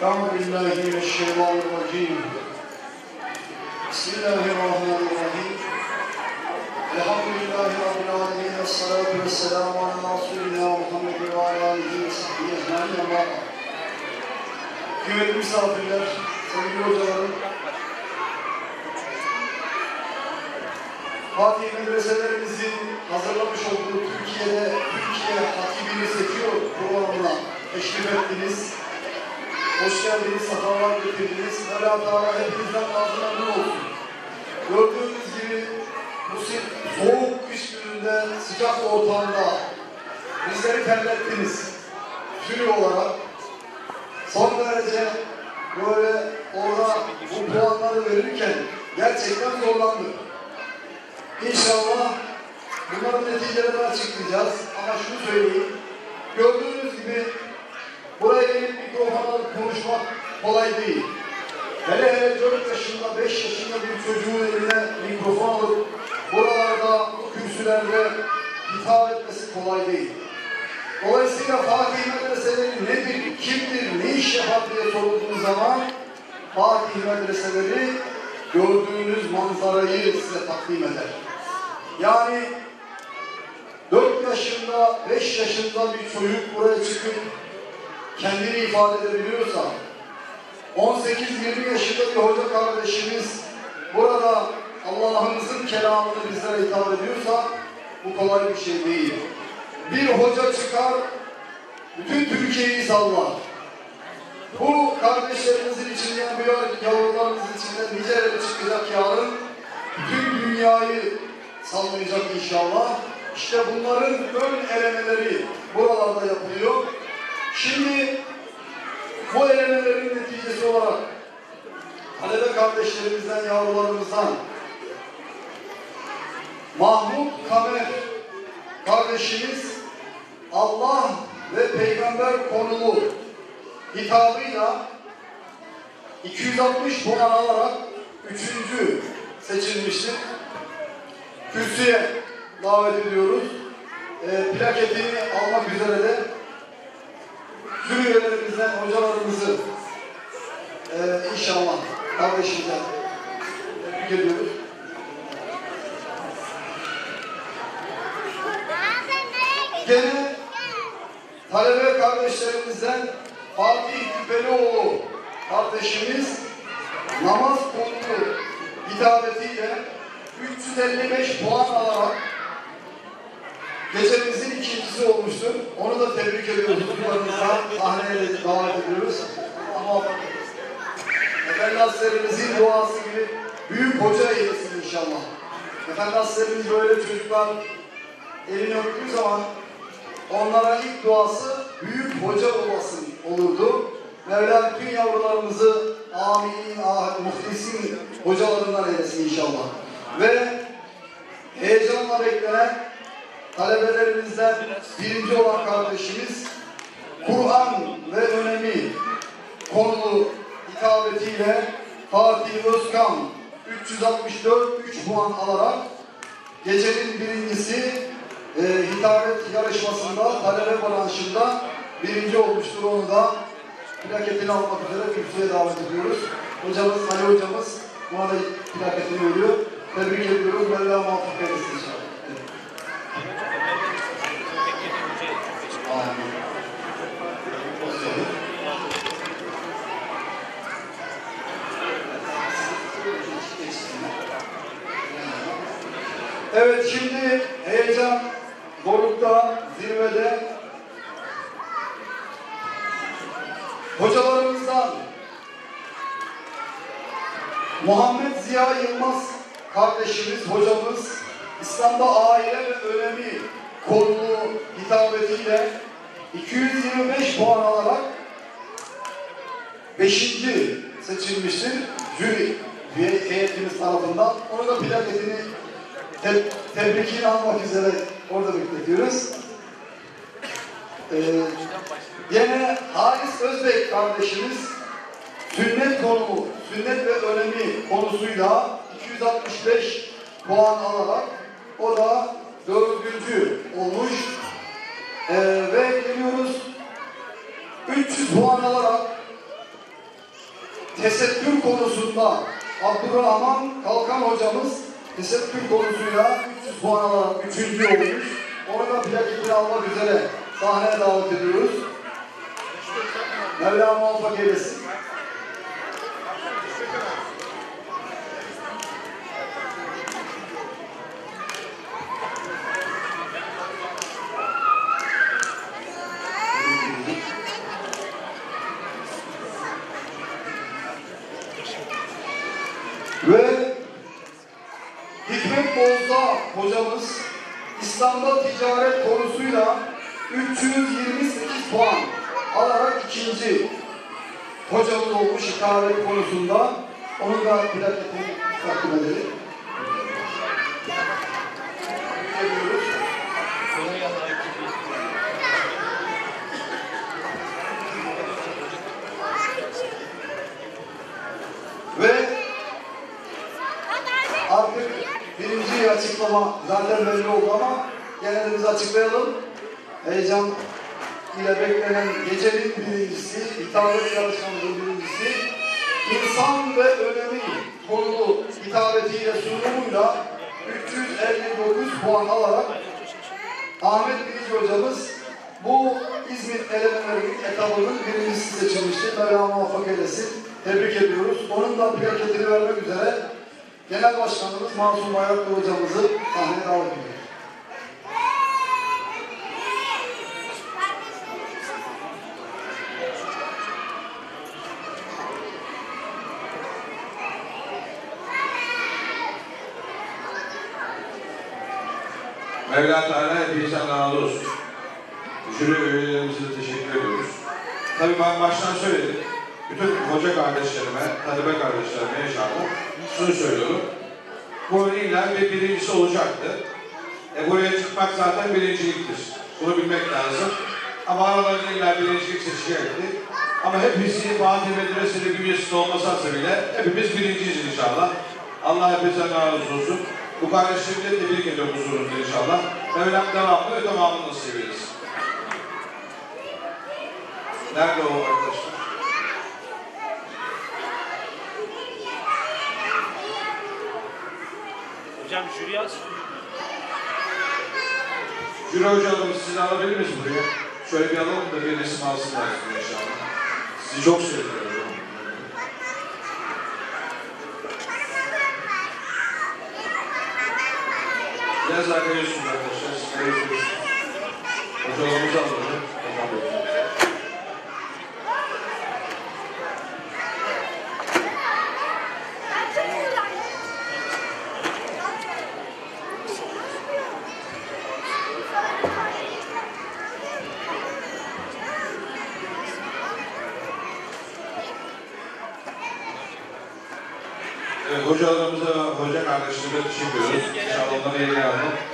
أعوذ بالله من الشيطان الرجيم. بسم الله الرحمن الرحيم. الحمد لله رب العالمين والصلاة والسلام على رسولنا محمد وعلى آله وصحبه أجمعين أما بعد. Kıymetli misafirler, sevgili hocalarım, Fatih medreselerimizin hazırlamış olduğu Türkiye Hatibini Seçiyor programına teşrif ettiniz. Hoş geldiniz, sefalar getirdiniz. Mevla Teala hepinizden razı memnun olsun. Gördüğünüz gibi bu soğuk kış gününde, sıcak ortamda bizleri terlettiniz. Jüri olarak son derece böyle orada bu puanları verirken gerçekten zorlandık. İnşallah bunların neticelerini açıklayacağız. Ama şunu söyleyeyim, gördüğünüz gibi buraya gelip mikrofon alıp konuşmak kolay değil. Hele 4 yaşında, 5 yaşında bir çocuğun eline mikrofon alıp buralarda, bu kürsülerde hitap etmesi kolay değil. Dolayısıyla Fatih medreseleri nedir, kimdir, ne iş yapar diye sorulduğu zaman Fatih medreseleri gördüğünüz manzarayı size takdim eder. Yani 4 yaşında, 5 yaşında bir çocuk buraya çıkıp kendini ifade edebiliyorsa, 18-20 yaşında bir hoca kardeşimiz burada Allah'ımızın kelamını bizlere hitap ediyorsa bu kolay bir şey değil. Bir hoca çıkar, bütün Türkiye'yi sallar. Bu kardeşlerimizin içinden, bu yavrularımızın içinden niceleri çıkacak yarın, bütün dünyayı sallayacak inşallah. İşte bunların ön elemeleri buralarda yapılıyor. Şimdi bu elemelerin neticesi olarak talebe kardeşlerimizden, yavrularımızdan Mahmut Kamer kardeşimiz Allah ve Peygamber konulu hitabıyla 260 puan alarak 3. seçilmiştir. Kürsüye davet ediyoruz. Plaketini almak üzere de tüm üyelerimizden hocalarımızı inşallah kardeşimizden tebrik ediyoruz. Gene talebe kardeşlerimizden Fatih Küpelioğlu kardeşimiz namaz konulu hitabetiyle 355 puan alarak gecemizin ikincisi olmuştur. Onu da tebrik ediyoruz. Çocuklarımıza sahneye davet ediyoruz. Ama Efendi Hazretlerimizin duası gibi büyük hoca eylesin inşallah. Efendi Hazretlerimiz böyle çocuklar elini öptüğü zaman onlara ilk duası büyük hoca olurdu. Mevla bütün yavrularımızı amin, muhlisin hocalarından eylesin inşallah. Ve heyecanla beklenen talebelerimizden birinci olan kardeşimiz Kur'an ve önemi konulu hitabetiyle Fatih Özkan 364 3 puan alarak gecenin birincisi hitabet yarışmasında talebe branşında birinci olmuştur. Onu da plaketini almak üzere kürsüye davet ediyoruz. Hocamız, Ali hocamız buna da plaketini veriyor. Tebrik ediyoruz. Mevla muvaffak eylesin inşallah. Evet, şimdi heyecan dorukta, zirvede. Hocalarımızdan Muhammed Ziya Yılmaz kardeşimiz, hocamız İslam'da aile ve önemi konulu hitabetiyle 225 puan alarak 5. seçilmiştir jüri heyetimiz tarafından. Onu da plaketini tebrikini almak üzere orada bekletiyoruz. Yine Halis Özbek kardeşimiz sünnet konumu, sünnet ve önemi konusuyla 265 puan alarak o da 4. olmuş. Ve geliyoruz 300 puan alarak tesettür konusunda Abdurrahman Kalkan hocamız tesettür konusuyla 300 puan alarak 3. olmuş. Onu da plaketini almak üzere sahneye davet ediyoruz. Mevla muvaffak eylesin. Ve Hikmet Bozda hocamız İslam'da ticaret konusuyla 328 puan alarak 2. hocamız olmuş ticaret konusunda. Onun da plaketini takdim edelim. Ve artık birinci açıklama zaten belli oldu ama gene de biz açıklayalım. Heyecan ile beklenen gecenin birincisi, hitabet yarışmamızın birincisi, insan ve önemi konulu hitabetiyle sunumuyla 359 puan alarak Ahmet Bilici hocamız bu İzmit elemelerinin etabının birincisi seçilmiştir. Mevla muvaffak eylesin. Tebrik ediyoruz. Onun da plaketini vermek üzere Genel Başkanımız Mansur Bayraklı hocamızı sahneye davet ediyoruz. Mevla Teala hepinizden razı olsun. Jüri üyelerimize de teşekkür ediyoruz. Tabii ben baştan söyledim. Bütün hoca kardeşlerime, talebe kardeşlerime inşallah şunu söylüyorum. Bu illa bir birincisi olacaktı. Buraya çıkmak zaten birinciliktir. Bunu bilmek lazım. Ama aralarında illa birincilik seçecekti. Ama hepimizi Fatih Medreseli bünyesinde olmasa bile hepimiz birinciyiz inşallah. Allah hepinizden razı olsun. Bu kardeşlerimi de tebrik ediyorum huzurunuzda inşallah. Mevlam devamlı ve tamamını nasip eylesin. Nerede o arkadaşlar? Hocam jüri yaz. Jüri hocalarımız sizi alabilir miyiz buraya? Şöyle bir alalım da bir resim alsınlar inşallah. Sizi çok seviyorum. Biraz daha görüyorsunuz arkadaşlar. Siz görüyorsunuz. Hocalarımızı alalım. Evet, hocalarımıza, hoca kardeşlerimize teşekkür ediyoruz. İnşallah onları yerine alalım.